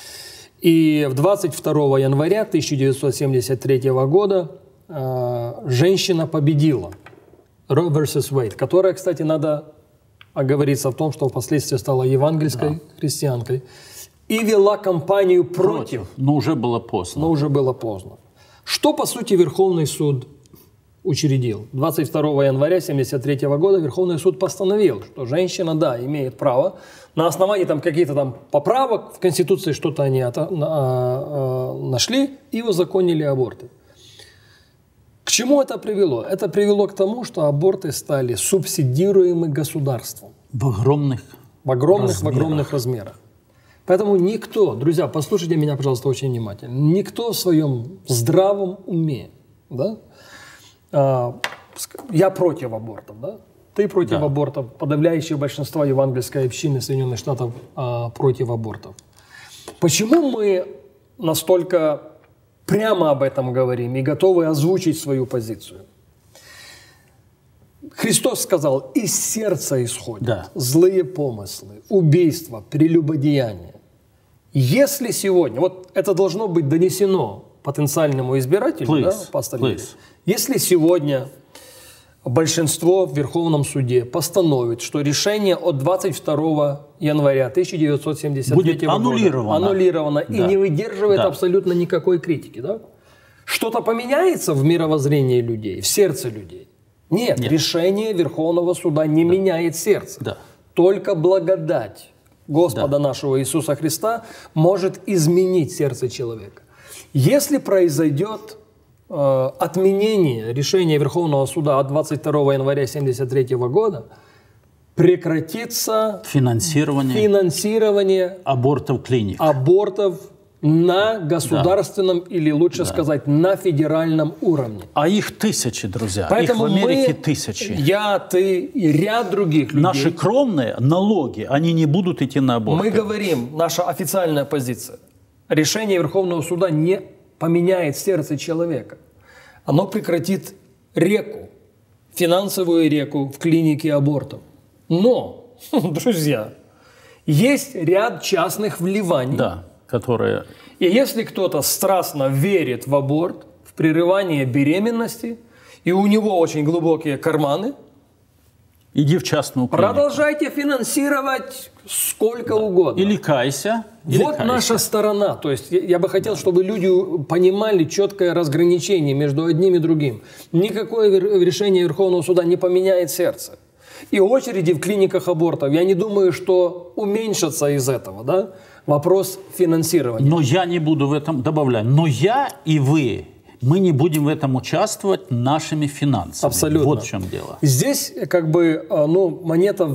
И 22 января 1973 года женщина победила. Roe versus Wade, которая, кстати, надо оговориться в том, что впоследствии стала евангельской христианкой. И вела кампанию против. Но уже было поздно. Что, по сути, Верховный суд учредил? 22 января 1973 года Верховный суд постановил, что женщина, да, имеет право. На основании там каких-то там поправок в Конституции что-то они нашли и узаконили аборты. К чему это привело? Это привело к тому, что аборты стали субсидируемы государством. В огромных размерах. Поэтому никто, друзья, послушайте меня, пожалуйста, очень внимательно, никто в своем здравом уме, да, я против абортов, да, ты против абортов, подавляющее большинство евангельской общины Соединенных Штатов против абортов. Почему мы настолько прямо об этом говорим и готовы озвучить свою позицию? Христос сказал, из сердца исходят злые помыслы, убийства, прелюбодеяния. Если сегодня, вот это должно быть донесено потенциальному избирателю, пастору, если сегодня большинство в Верховном суде постановит, что решение от 22 января 1973 года аннулировано и не выдерживает абсолютно никакой критики, да? Что-то поменяется в мировоззрении людей, в сердце людей. Нет, решение Верховного Суда не меняет сердце. Да. Только благодать Господа нашего Иисуса Христа может изменить сердце человека. Если произойдет отменение решения Верховного Суда от 22 января 1973 года, прекратится финансирование абортов клиник. Абортов на государственном или, лучше сказать, на федеральном уровне. А их тысячи, друзья. Поэтому их в Америке тысячи. Я, ты и ряд других людей. Наши кровные налоги, они не будут идти на аборты. Мы говорим, наша официальная позиция. Решение Верховного Суда не поменяет сердце человека. Оно прекратит реку, финансовую реку в клинике абортов. Но, друзья, есть ряд частных вливаний. Да, которые... И если кто-то страстно верит в аборт, в прерывание беременности, и у него очень глубокие карманы, иди в частную клинику. Продолжайте финансировать сколько угодно. Или кайся. Вот наша сторона. То есть я бы хотел, чтобы люди понимали четкое разграничение между одним и другим. Никакое решение Верховного Суда не поменяет сердце. И очереди в клиниках абортов, я не думаю, что уменьшатся из этого. Да? Вопрос финансирования. Но я не буду в этом добавлять. Но я и вы, мы не будем в этом участвовать нашими финансами. Абсолютно. Вот в чем дело. Здесь как бы монета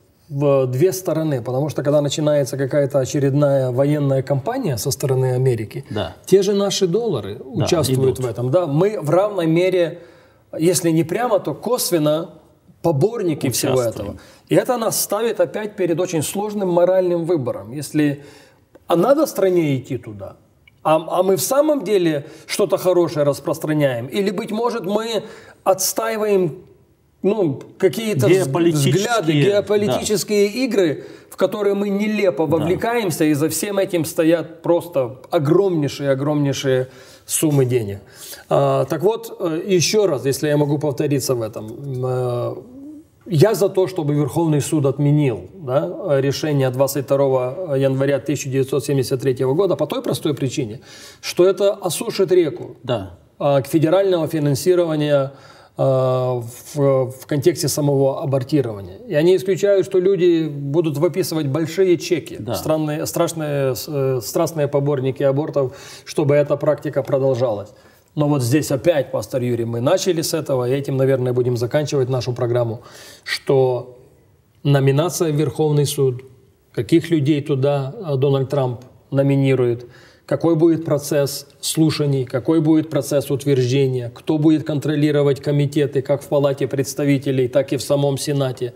в две стороны. Потому что когда начинается какая-то очередная военная кампания со стороны Америки, те же наши доллары участвуют в этом. Да? Мы в равной мере, если не прямо, то косвенно поборники всего этого. И это нас ставит опять перед очень сложным моральным выбором. Если надо стране идти туда, а мы в самом деле что-то хорошее распространяем, или, быть может, мы отстаиваем какие-то взгляды, геополитические игры, в которые мы нелепо вовлекаемся, и за всем этим стоят просто огромнейшие суммы денег. Так вот, еще раз, если я могу повториться в этом, я за то, чтобы Верховный суд отменил решение 22 января 1973 года по той простой причине, что это осушит реку к федеральному финансированию в контексте самого абортирования. И они исключают, что люди будут выписывать большие чеки, страстные поборники абортов, чтобы эта практика продолжалась. Но вот здесь опять, пастор Юрий, мы начали с этого, и этим, наверное, будем заканчивать нашу программу, что номинация в Верховный суд, каких людей туда Дональд Трамп номинирует, какой будет процесс слушаний, какой будет процесс утверждения, кто будет контролировать комитеты как в Палате представителей, так и в самом Сенате.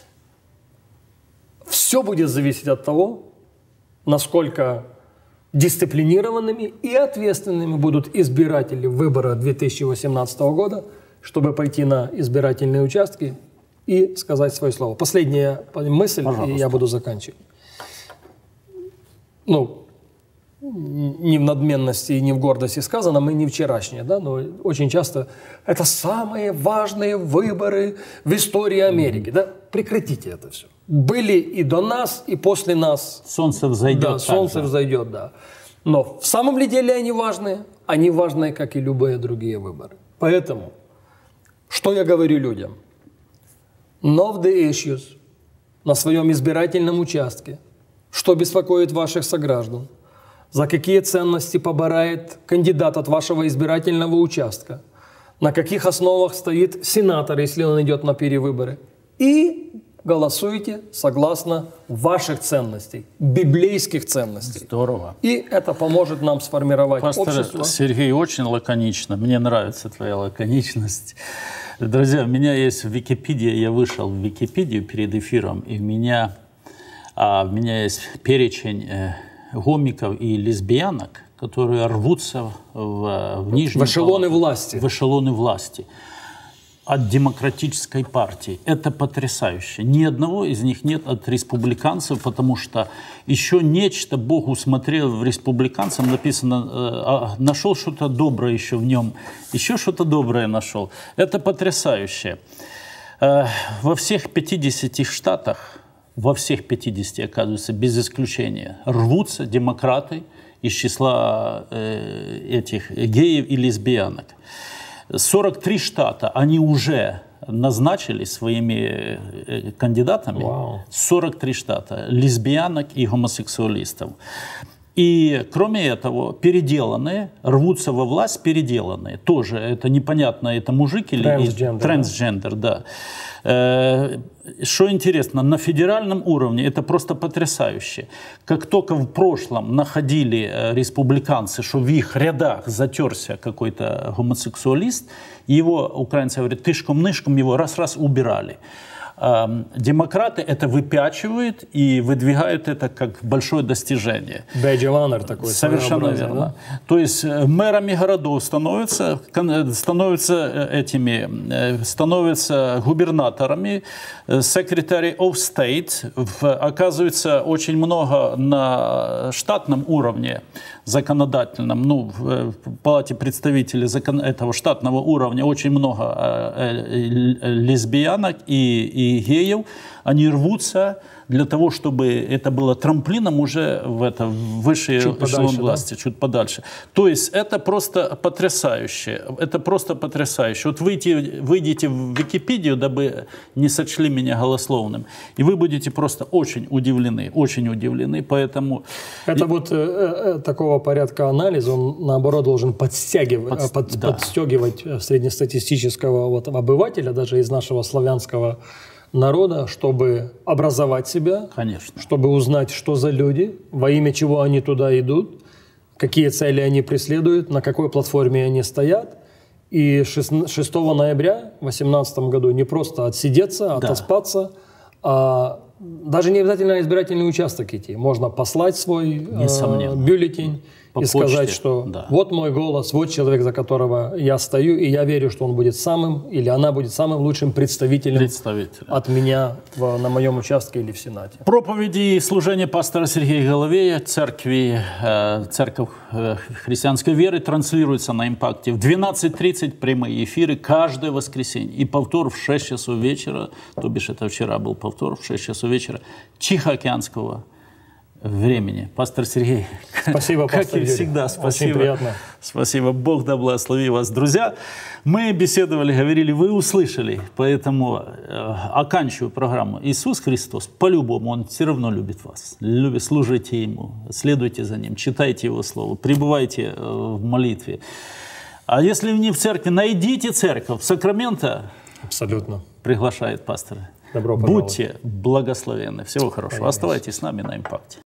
Все будет зависеть от того, насколько дисциплинированными и ответственными будут избиратели выбора 2018 года, чтобы пойти на избирательные участки и сказать свое слово. Последняя мысль, и я буду заканчивать. Не в надменности и не в гордости сказано, мы не вчерашние, но очень часто это самые важные выборы в истории Америки. Прекратите это все. Были и до нас, и после нас. Солнце взойдет. Да, солнце взойдет, да. Но в самом ли деле они важны? Они важны, как и любые другие выборы. Поэтому, что я говорю людям? Know the issues на своем избирательном участке. Что беспокоит ваших сограждан? За какие ценности поборает кандидат от вашего избирательного участка? На каких основах стоит сенатор, если он идет на перевыборы? И голосуйте согласно ваших ценностей, библейских ценностей. Здорово. И это поможет нам сформировать общество. Пастор Сергей, очень лаконично. Мне нравится твоя лаконичность. Друзья, у меня есть в Википедии, я вышел в Википедию перед эфиром, и у меня есть перечень гомиков и лесбиянок, которые рвутся в нижнюю эшелоны власти. В эшелоны власти от демократической партии. Это потрясающе. Ни одного из них нет от республиканцев, потому что еще нечто Бог усмотрел в республиканцах. Написано, нашел что-то доброе еще в нем. Еще что-то доброе нашел. Это потрясающе. Во всех 50 штатах, во всех 50, оказывается, без исключения, рвутся демократы из числа этих геев и лесбиянок. 43 штата, они уже назначили своими кандидатами 43 штата лесбиянок и гомосексуалистов. И, кроме этого, переделанные, рвутся во власть переделанные. Тоже это непонятно, это мужик или трансгендер, да. Что интересно, на федеральном уровне это просто потрясающе. Как только в прошлом находили республиканцы, что в их рядах затерся какой-то гомосексуалист, его, украинцы говорят, тышком-нышком его раз-раз убирали. Демократы это выпячивают и выдвигают это как большое достижение. Badge of honor такой. Совершенно верно. Да? То есть мэрами городов становятся губернаторами, Secretary of State, оказывается очень много на штатном уровне законодательном, ну, в Палате представителей этого штатного уровня очень много лесбиянок и геев, они рвутся для того, чтобы это было трамплином уже в это высший эшелон власти, да? Чуть подальше. То есть это просто потрясающе. Это просто потрясающе. Вот выйдите в Википедию, дабы не сочли меня голословным, и вы будете просто очень удивлены, поэтому... Это вот такого порядка анализ, он наоборот должен подстегивать среднестатистического вот обывателя, даже из нашего славянского народа, чтобы образовать себя, конечно, чтобы узнать, что за люди, во имя чего они туда идут, какие цели они преследуют, на какой платформе они стоят. И 6 ноября 2018 году не просто отсидеться, отоспаться, а даже не обязательно на избирательный участок идти. Можно послать свой бюллетень и сказать, что вот мой голос, вот человек, за которого я стою, и я верю, что он будет самым, или она будет самым лучшим представителем. От меня на моем участке или в Сенате. Проповеди и служение пастора Сергея Головея, церковь христианской веры, транслируется на Импакте. В 12:30 прямые эфиры каждое воскресенье. И повтор в 6 часов вечера, то бишь это вчера был повтор в 6 часов вечера, Тихоокеанского времени. Пастор Сергей, спасибо, как пастор и всегда, Юрий. спасибо. Очень приятно. Спасибо. Бог да благослови вас. Друзья, мы беседовали, говорили, вы услышали, поэтому оканчиваю программу. Иисус Христос, по-любому, Он все равно любит вас. Любит, служите Ему, следуйте за Ним, читайте Его Слово, пребывайте в молитве. А если не в церкви, найдите церковь. Сакраменто абсолютно приглашает пастора. Добро пожаловать. Будьте благословенны. Всего хорошего. Оставайтесь с нами на Импакте.